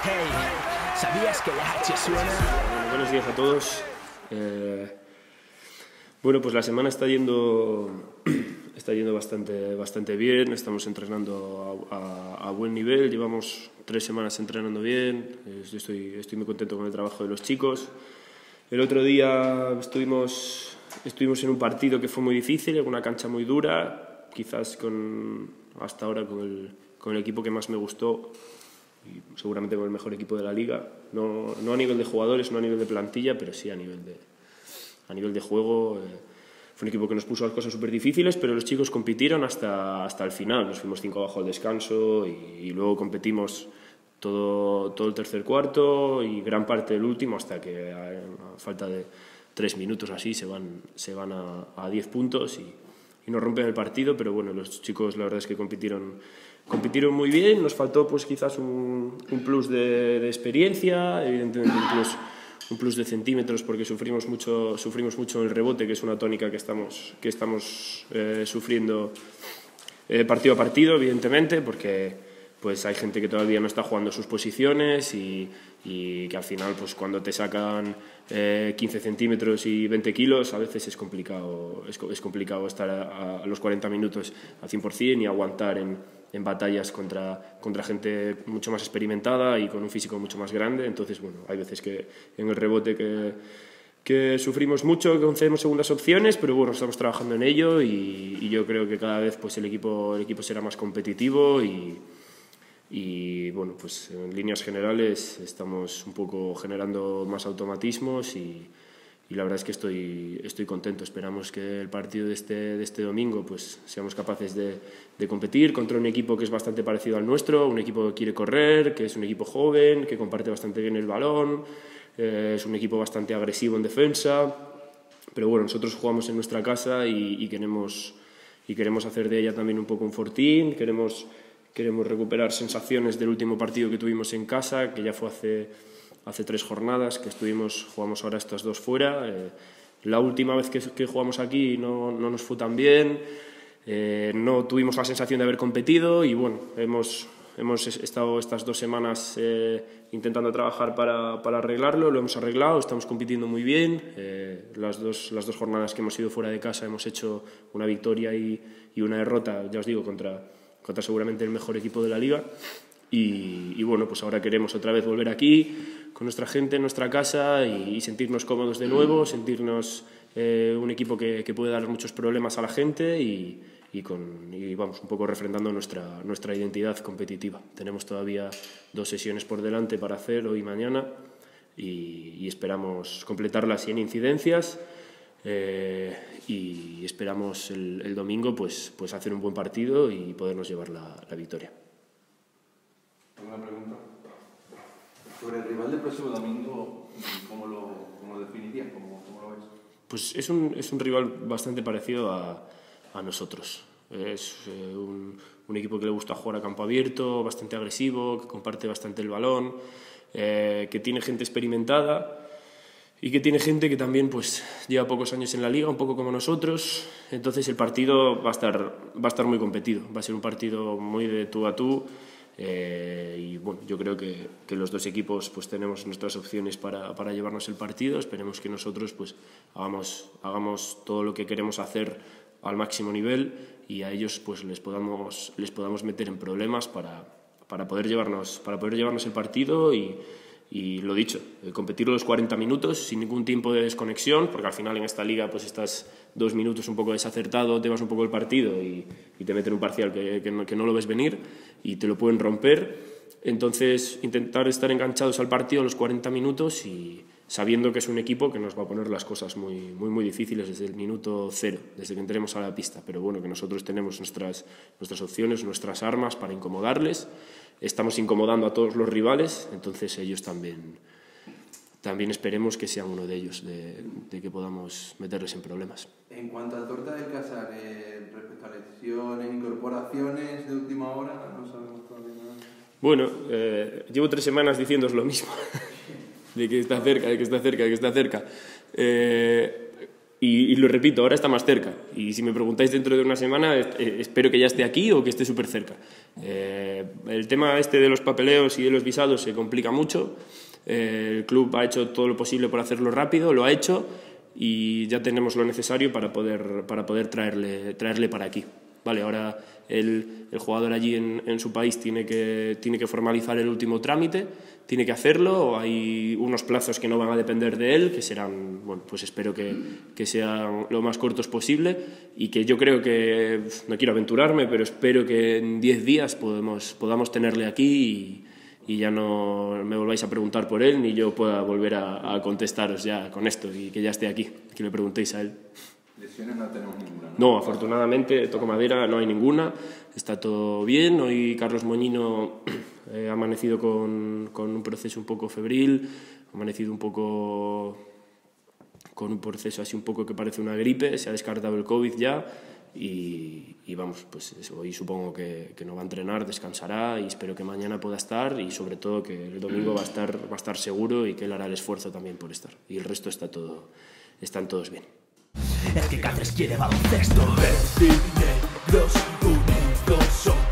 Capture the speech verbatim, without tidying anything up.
Hey, ¿sabías que la H suena? Bueno, buenos días a todos. Eh, bueno, pues la semana está yendo, está yendo bastante, bastante bien. Estamos entrenando a, a, a buen nivel. Llevamos tres semanas entrenando bien. Eh, estoy, estoy muy contento con el trabajo de los chicos. El otro día estuvimos, estuvimos en un partido que fue muy difícil, en una cancha muy dura. Quizás con, hasta ahora con el, con el equipo que más me gustó. Y seguramente con el mejor equipo de la liga, no, no a nivel de jugadores, no a nivel de plantilla, pero sí a nivel de, a nivel de juego. Eh, fue un equipo que nos puso las cosas súper difíciles, pero los chicos compitieron hasta, hasta el final. Nos fuimos cinco abajo al descanso y, y luego competimos todo, todo el tercer cuarto y gran parte del último, hasta que a, a falta de tres minutos así se van, se van a, a diez puntos y, y nos rompen el partido. Pero bueno, los chicos la verdad es que compitieron Compitieron muy bien. Nos faltó pues quizás un, un plus de, de experiencia, evidentemente un plus, un plus de centímetros, porque sufrimos mucho, sufrimos mucho en el rebote, que es una tónica que estamos, que estamos eh, sufriendo eh, partido a partido, evidentemente, porque pues hay gente que todavía no está jugando sus posiciones y, y que al final pues cuando te sacan eh, quince centímetros y veinte kilos a veces es complicado, es, es complicado estar a, a los cuarenta minutos al cien por cien y aguantar en, en batallas contra, contra gente mucho más experimentada y con un físico mucho más grande. Entonces, bueno, hay veces que en el rebote que, que sufrimos mucho, que concedemos segundas opciones, pero bueno, estamos trabajando en ello y, y yo creo que cada vez pues el equipo, el equipo será más competitivo y Y bueno, pues en líneas generales estamos un poco generando más automatismos y, y la verdad es que estoy, estoy contento. Esperamos que el partido de este, de este domingo pues seamos capaces de, de competir contra un equipo que es bastante parecido al nuestro, un equipo que quiere correr, que es un equipo joven, que comparte bastante bien el balón, eh, es un equipo bastante agresivo en defensa, pero bueno, nosotros jugamos en nuestra casa y, y, queremos, y queremos hacer de ella también un poco un fortín, queremos... Queremos recuperar sensaciones del último partido que tuvimos en casa, que ya fue hace, hace tres jornadas, que estuvimos, jugamos ahora estas dos fuera. Eh, la última vez que, que jugamos aquí no, no nos fue tan bien, eh, no tuvimos la sensación de haber competido y bueno, hemos, hemos estado estas dos semanas eh, intentando trabajar para, para arreglarlo, lo hemos arreglado, estamos compitiendo muy bien. Eh, las, dos, las dos jornadas que hemos ido fuera de casa hemos hecho una victoria y, y una derrota, ya os digo, contra... contra seguramente el mejor equipo de la liga y, y bueno, pues ahora queremos otra vez volver aquí con nuestra gente en nuestra casa y, y sentirnos cómodos de nuevo, sentirnos eh, un equipo que, que puede dar muchos problemas a la gente y, y, con, y vamos, un poco refrendando nuestra, nuestra identidad competitiva. Tenemos todavía dos sesiones por delante para hacer hoy y mañana y, y esperamos completarlas sin incidencias. Eh, y esperamos el, el domingo pues, pues hacer un buen partido y podernos llevar la, la victoria. ¿Alguna pregunta? Sobre el rival del próximo domingo, ¿cómo lo, cómo lo definirías? ¿Cómo, cómo lo ves? Pues es un, es un rival bastante parecido a, a nosotros. Es eh, un, un equipo que le gusta jugar a campo abierto, bastante agresivo, que comparte bastante el balón, eh, que tiene gente experimentada y que tiene gente que también pues, lleva pocos años en la liga, un poco como nosotros. Entonces el partido va a estar, va a estar muy competido, va a ser un partido muy de tú a tú eh, y bueno, yo creo que, que los dos equipos pues, tenemos nuestras opciones para, para llevarnos el partido. Esperemos que nosotros pues, hagamos, hagamos todo lo que queremos hacer al máximo nivel y a ellos pues, les, podamos, les podamos meter en problemas para, para, poder, llevarnos, para poder llevarnos el partido y Y lo dicho, competir los cuarenta minutos sin ningún tiempo de desconexión, porque al final en esta liga pues estás dos minutos un poco desacertado, te vas un poco el partido y, y te meten un parcial que, que, no, que no lo ves venir y te lo pueden romper. Entonces intentar estar enganchados al partido los cuarenta minutos y sabiendo que es un equipo que nos va a poner las cosas muy, muy, muy difíciles desde el minuto cero, desde que entremos a la pista. Pero bueno, que nosotros tenemos nuestras, nuestras opciones, nuestras armas para incomodarles. Estamos incomodando a todos los rivales, entonces ellos también, también esperemos que sean uno de ellos, de, de que podamos meterles en problemas. En cuanto a Torta del Casar, eh, respecto a lesiones, incorporaciones de última hora, no sabemos todavía nada. Bueno, eh, llevo tres semanas diciéndoos lo mismo, de que está cerca, de que está cerca, de que está cerca. Eh, y, y lo repito, ahora está más cerca. Y si me preguntáis dentro de una semana, eh, espero que ya esté aquí o que esté súper cerca. Eh, el tema este de los papeleos y de los visados se complica mucho. Eh, el club ha hecho todo lo posible por hacerlo rápido, lo ha hecho y ya tenemos lo necesario para poder, para poder traerle, traerle para aquí. Vale, ahora el, el jugador allí en, en su país tiene que, tiene que formalizar el último trámite, tiene que hacerlo, hay unos plazos que no van a depender de él, que serán, bueno, pues espero que, que sean lo más cortos posible y que yo creo que, no quiero aventurarme, pero espero que en diez días podemos, podamos tenerle aquí y, y ya no me volváis a preguntar por él ni yo pueda volver a, a contestaros ya con esto y que ya esté aquí, que le preguntéis a él. Lesiones no tenemos ninguna, ¿no? No, afortunadamente, toco madera, no hay ninguna, está todo bien. Hoy Carlos Moñino eh, ha amanecido con, con un proceso un poco febril, ha amanecido un poco con un proceso así un poco que parece una gripe, se ha descartado el COVID ya y, y vamos, pues eso, hoy supongo que, que no va a entrenar, descansará y espero que mañana pueda estar y sobre todo que el domingo va a estar, va a estar seguro y que él hará el esfuerzo también por estar. Y el resto está todo, están todos bien. Es que Cáceres quiere baloncesto. Verdes y negros unidos son